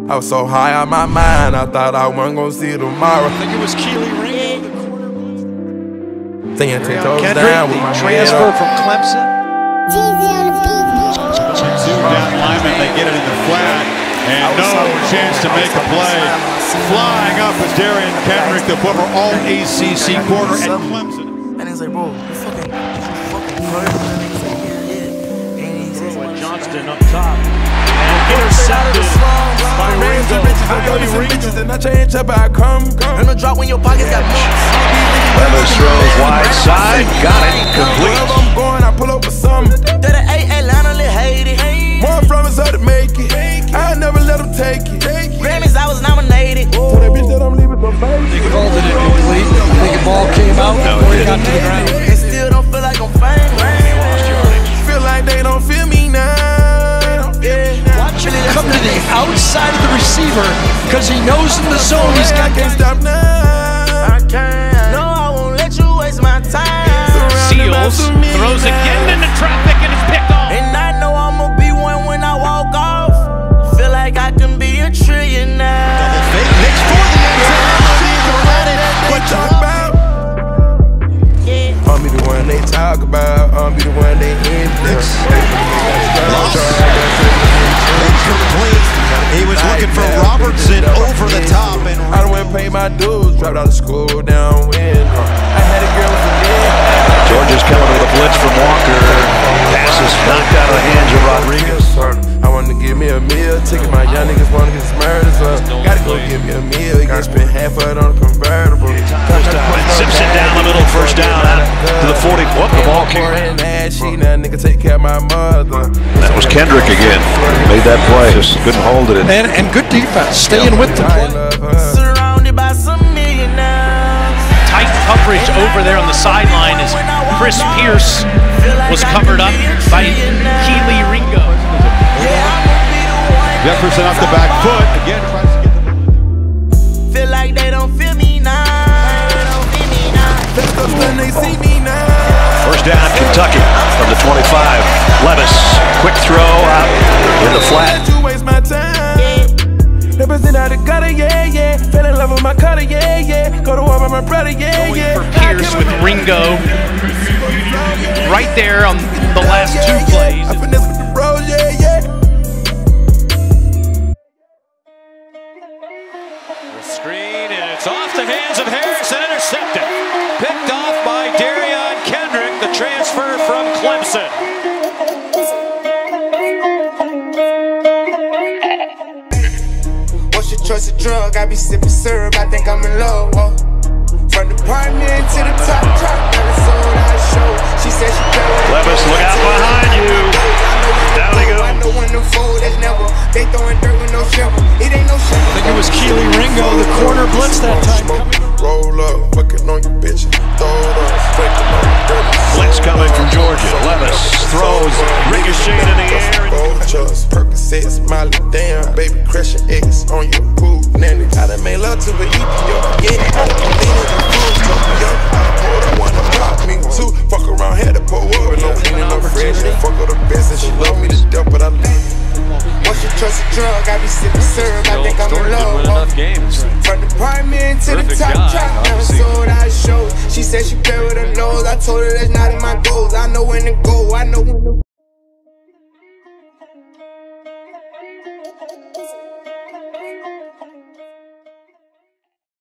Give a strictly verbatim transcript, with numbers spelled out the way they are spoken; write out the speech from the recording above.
I was so high on my mind, I thought I wasn't gonna see tomorrow. I think it was Keely Ringo. Thinking ten toes Kendrick, down with my transfer from Clemson. Two down linemen, they get it in the flat, and no chance to make a play. Flying up is Derion Kendrick, the former All A C C corner at Clemson. And he's like, bro, you fucking, you fucking crazy. And he's like, yeah, yeah. And he's like, Johnston up top. And intercepted by Ringo. Keely Ringo. And I change up, I come. I'm gonna drop when your pockets got months. Levis throws wide side, got it, complete. Wherever I'm going, I pull up with something. That an eight Atlanta, they hate it. More from us, to make it. I never let them take it. Grammys, I was nominated. So that bitch that I'm leaving the baby. I think it called it incomplete. I think the ball came out before he got to the ground. They still don't feel like I'm famous. Feel like they don't feel me now. Watch him come to the outside of the receiver because he knows in the zone he's got. I can't stop now. I can't. No, I won't let you waste my time. Seals throws again into traffic and is picked off. And I know I'ma be one when I walk off. Feel like I can be a trillion now. Double fake, makes for the end zone. What talk about? I'll be the one they talk about. I'll be the one they index. Incomplete. He was looking for Robertson over the top, and I don't want to pay my dues. Dropped out of school downwind. I had a girl with a dick. Georgia's coming with a blitz from Walker. Passes knocked out of the hands of Rodriguez. I wanted to give me a meal ticket. My young niggas want to get smurdered. So gotta go give me a meal. You can spend half of it on a convertible. Simpson down the middle, first down out to the forty. What the ball carrier? That nigga take care of my mother. That was Kendrick again. Made that play. Just couldn't hold it. And, and good defense, staying with the play. Surrounded by some millionaires. Tight coverage over there on the sideline as Chris Pierce was covered up by Keely Ringo. Jefferson off the back foot again. Tries to get the Feel like they don't feel me now. They don't feel me now. Let's go when they see me now. First down, Kentucky from the twenty-five. Levis, quick throw out in the flat. Let you waste my time. Represent out the gutter, yeah, yeah. Fell in love with my cutter, yeah, yeah. Go to war with my brother, yeah, Going yeah. for Pierce with Ringo right there on the last two plays. I finesse with the bros, yeah, yeah. screen, and it's off the hands of Harris and intercepted. Picked off by Derion Kendrick, the transfer from Clemson. What's your choice of drug? I be sipping syrup, I think I'm in love. Whoa. From the apartment to the top drop, never sold out show. She said she better. Levis, look out behind you. Down he goes. I know when the fold is never. They throwing dirt with no shovel. It ain't no shovel. I think it was Keely Ringo, the corner blitz that time. Roll up, fucking on your bitch. Throw it up, breaking on your dirty. Blitz coming from Georgia. Levis throws, ricocheted in the air. Just Percocet, Molly, damn, baby, crashing eggs on your food. Nanny, I done made love to an Ethiopia. Yeah, I'm leaning the food, Tokyo. I pulled the one to pop me too. Fuck around, had to pull up. No cleaning, no fresh. Fuck her the best, and she love me to death, but I leave. What's your choice of drug? I be sipping syrup, I think I'm in love. From the apartment to the top drop, never sold out shows. She said she play with her nose, I told her that's not in my goals. I know when to go, I know when to